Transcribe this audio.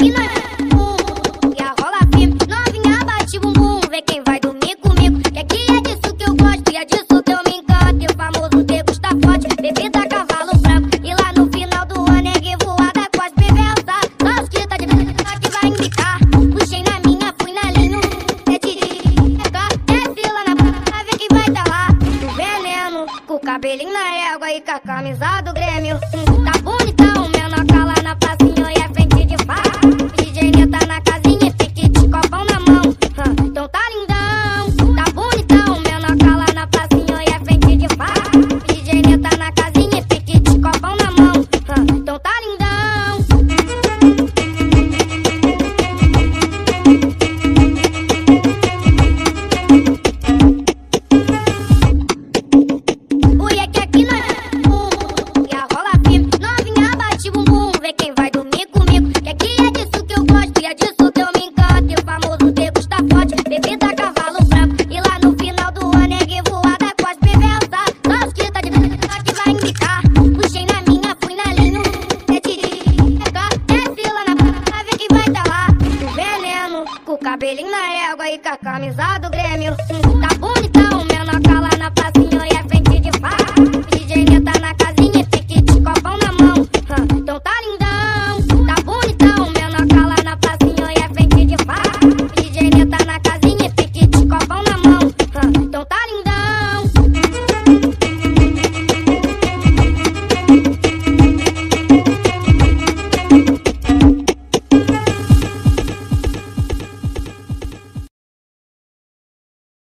aqui não é bum. E a rola firme, novinha bate bumbum. Vê quem vai dormir comigo, que aqui é disso que eu gosto e é disso que eu me encanto. E o famoso degusta forte, bebida cavalo branco. E lá no final do ano é voada com as perversas. Só os que tá de que vai indicar. Puxei na minha, fui na linha. É desce lá na praia, ver quem vai tá lá. Do veneno, com o cabelinho na égua e com a camisa do Grêmio. Tá bonitão, menor cala na pracinha e é frente de faca. DJ Neta na casinha, pique de copão na mão. Então tá lindão, tá bonitão, menor cala na pracinha e é frente de faca. DJ Neta na casinha, pique de copão na mão. Então tá lindão. Ui, é que aqui não é bum. E a rola firme, novinha bate bumbum. Vê quem vai dormir comigo, que aqui é disso que eu gosto e é disso que eu me encanto. E o famoso degusta forte, bebida cavalo branco. E lá no final do ano é voada com as perversas. Só os que tá de que vai indicar. Puxei na minha, fui na linha. É desce lá na praia, ver quem vai tá lá. Do veneno, com o cabelinho na égua e com a camisa do Grêmio.